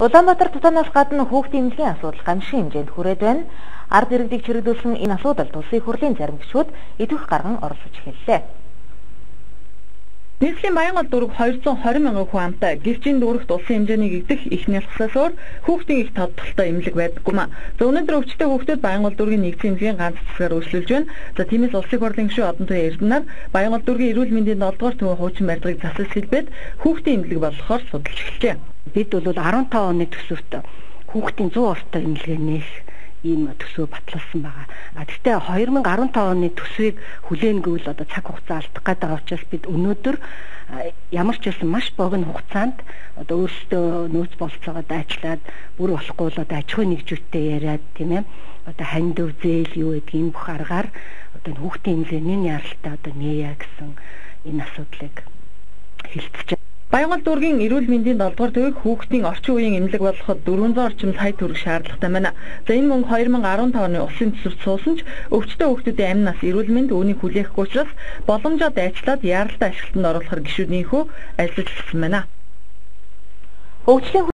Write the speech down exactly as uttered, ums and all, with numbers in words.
Улаанбаатар тутанаас гадна хүүхдийн эмнэлгийн асуудал гамшигын хэмжээнд хүрээд байна. Ард иргэдийг чирэгдүүлсэн энэ асуудалд улсын их хурлын зарим гишүүд идэвх гарган оролцож эхэллээ. Нийслэлийн Баянгол дүүрэг двести мянган хүн амтай гэрчийн дүүрэгт улсын хэмжээний гэгдэх их нялхсаас өөр хүүхдийн их тодтолтой эмнэлэг байдаггүй маа. За өнөөдөр өвчтөе хүүхдүүд Баянгол дүүргийн нэгдсэн эмнэлгийн ганц цэцгээр үйлчилж байна. За тиймээс улсын их хурлын гишүүд Одон Туяа Эрдэнэр Баянгол дүүргийн эрүүл мэндийн долдугаар төвийн хуучин барилгыг засаж хэлбээд хүүхдийн эмнэлэг болохоор судалж эхэлжээ. Бид бол арван таван оны төсөвт хүүхдийн зуун ортой эмнэлгээ нээх ийм төсөө батлуулсан байгаа. А гэхдээ две тысячи арван таван оны төсвийг хүлээн гэвэл одоо цаг хугацаа алдах гэдэг учраас бид өнөөдөр ямар ч байсан маш богино хугацаанд одоо өөрсдөө нөөц болцоогоо дайчлаад бүр болохгүй бол одоо аж ахуйн нэгжүүдтэй яриад тийм ээ одоо хандив зээл юу гэдэг энэ бүх аргаар одоо хүүхдийн эмнэлгийн яралтай одоо нээе гэсэн энэ асуудлыг хэлцэж. Баянгол дүүргийн эрүүл мэндийн долдугаар төвийг хүүхдийн орчин үеийн эмнэлэг болгоход дөрвөн зуун орчим сая төгрөг шаардлагатай байна. За энэ мөнгө две тысячи арван таван оны улсын төсөвт суусан ч өвчтөе хүүхдүүдийн амь нас эрүүл мэнд үүнийг хүлээхгүй учраас боломжоо дайчлаад яаралтай ашиглалтанд оруулахар гишүүдийнхөө ажиллаж эхэлсэн байна. Хөгжлийн